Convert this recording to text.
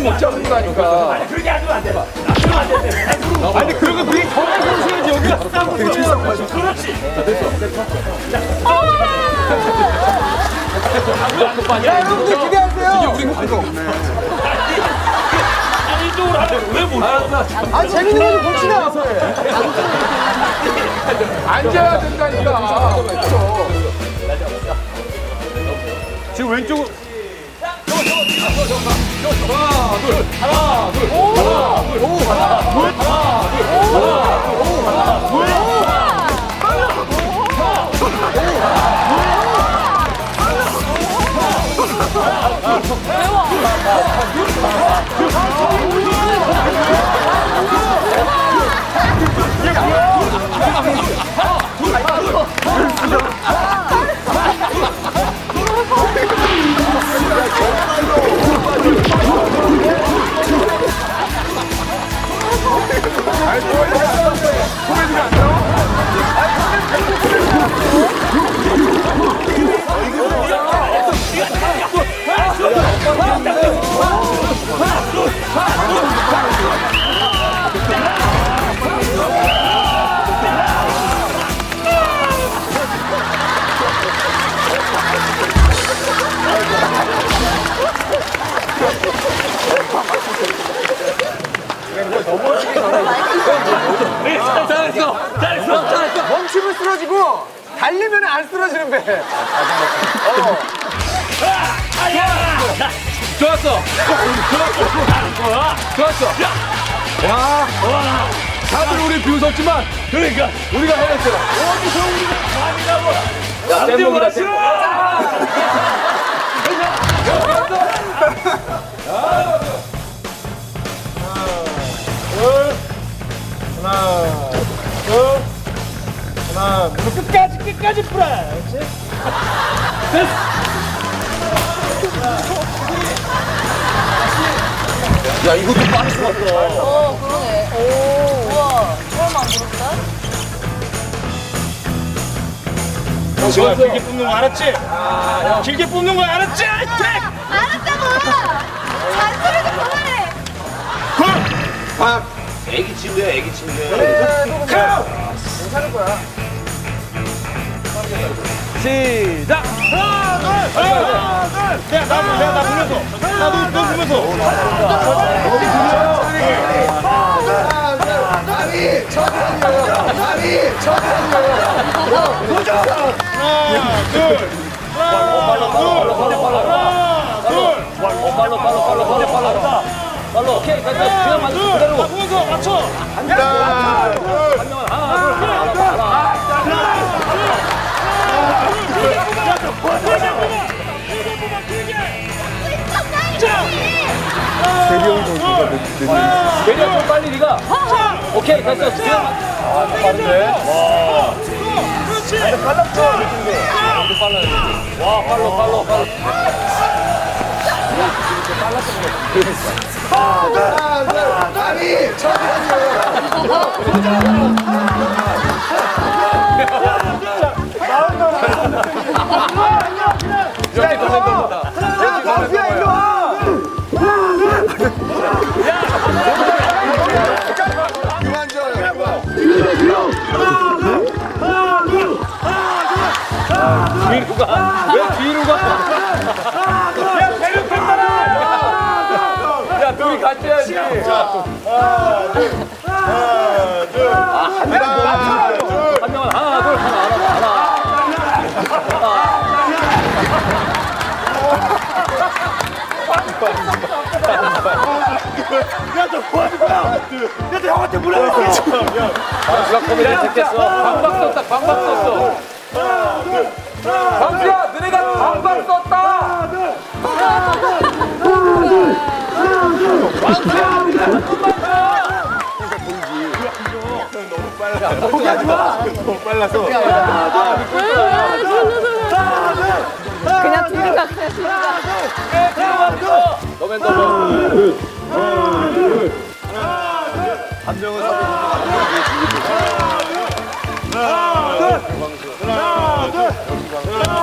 못 잡는다니까. 아니 그렇게 하면 안 돼. 나쁘면 안 돼. 아니 그러고 그게 전화해서 오셔야지 여기가. 되게 칠성 맞아. 그렇지. 자 됐어. 야 여러분들 기대하세요. 이게 우리 관계 없네. 아니 이쪽으로 하면 왜 못? 아 재밌는 거 좀 봅시다. 앉아야 된다니까. 지금 왼쪽으로. 잘했어. 멈추면 쓰러지고 달리면 안 쓰러지는 배. 좋았어. 좋았어. 와. 다들 우리 비웃었지만 그러니까 우리가 해냈어. 어디서 우리가 감이라고. 잼목이다, 싫어. 하나, 끝까지 풀어. 그렇지? 야 이것도 빠르게 왔어. 그러네. 오, 우와. 처음 안 들었어? 좋아. 길게 뽑는 거 알았지? 길게 뽑는 거 알았지? 알았다고! 잔소리 좀 그만해! 애기 친구야, 애기 친구. 괜찮을 거야. 시작. 하나, 둘. 야, 나 보면서. 너 보면서. 다리 천천히요. 다리 천천히요. 도전. 하나, 둘. 빨라. 오케이. 됐어. 그냥 맞춰. 그대로. 보면서 맞춰. 하나, 둘. 내려 좀 빨리 네가. 오케이 됐어. 그냥 빠른데. 그렇지. 빨랐죠? 와 빨라. 하나, 둘. 다리 여기 더 된다. 마피아 일로 와. 그만 줘요. 뒤로 가. 왜 뒤로 가? 야, 배를 뺐잖아. 야 둘이 같이 해야지. 한 명은 하나 둘 하나. 야, 너 뭐 하는 거야? 야, 너 형한테 뭐라고 했어? 누가 코미디를 택했어. 방박 썼어. 방수야, 너네가 방박 썼다. 방수야, 포기하지 마. 너무 빨라서. 그냥 뒤로 가, 그냥 뒤로 가. 너맨 한 명은 서 하나, 둘.